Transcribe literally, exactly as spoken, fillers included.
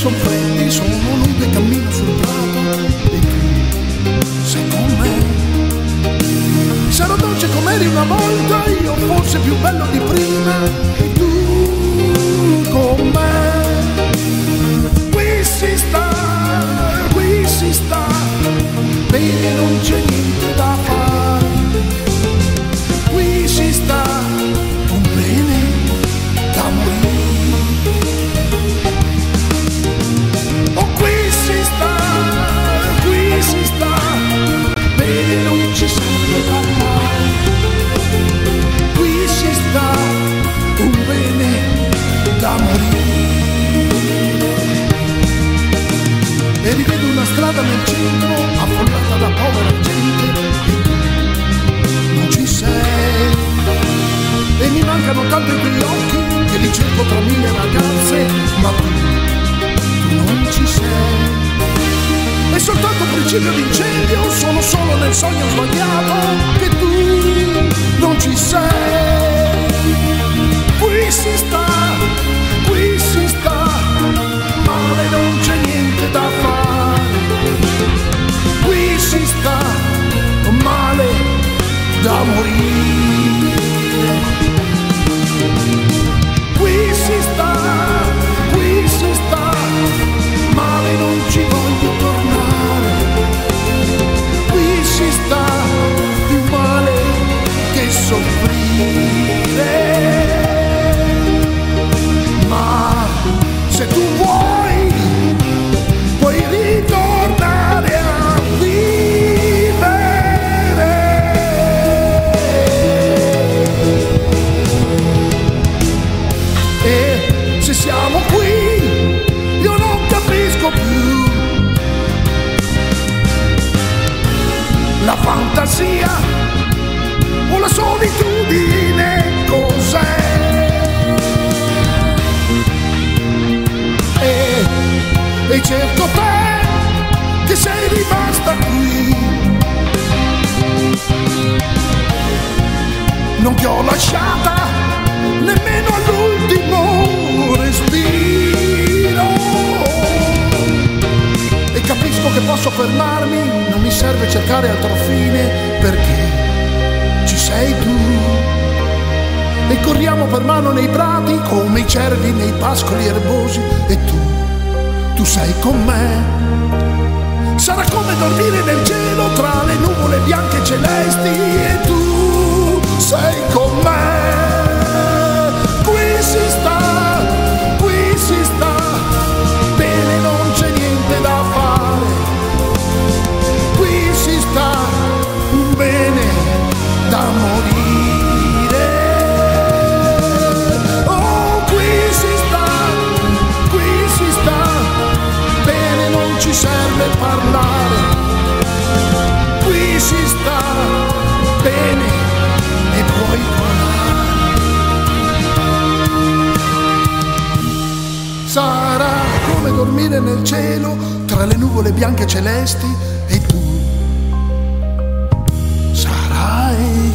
son freddi, sono nudo e cammino sul prato e tu sei con me. Sarò dolce come eri una volta, io forse più bello di prima e tu con me. Qui si sta, qui si sta, bene, non c'è niente da fare. Qui si sta, un bene da morire. Oh, qui si sta, qui si sta, bene, non ci serve parlare. Qui si sta, un bene da morire. E rivedo una strada nel centro affollata da povera gente e tu non ci sei. E mi mancano tanto i tuoi occhi che li cerco tra mille ragazze, ma tu, tu non ci sei. È soltanto un principio d'incendio, sono solo nel sogno sbagliato che tu non ci sei. Qui si sta, qui si sta, male, non c'è niente da fare. Qui si sta, male da morire. Qui si sta, qui si sta, male, non ci voglio tornare. Qui si sta, più male che soffrire. Ma se tu vuoi, puoi ritornare a vivere. E se siamo qui, io non capisco più la fantasia o la solitudine cos'è. E, e certo te che sei rimasta qui, non ti ho lasciata nemmeno all'ultimo respiro. E capisco che posso fermarmi, non mi serve cercare altro fine, perché ci sei tu. E corriamo per mano nei prati come i cervi nei pascoli erbosi e tu, tu sei con me. Sarà come dormire nel cielo tra le nuvole bianche e celesti e tu sei con me. Qui si sta, qui si sta, bene, non c'è niente da fare. Qui si sta, un bene da morire. Oh, qui si sta, qui si sta, bene, non ci serve parlare. Qui si sta, bene, e puoi volare. Sarà come dormire nel cielo tra le nuvole bianche e celesti e tu sarai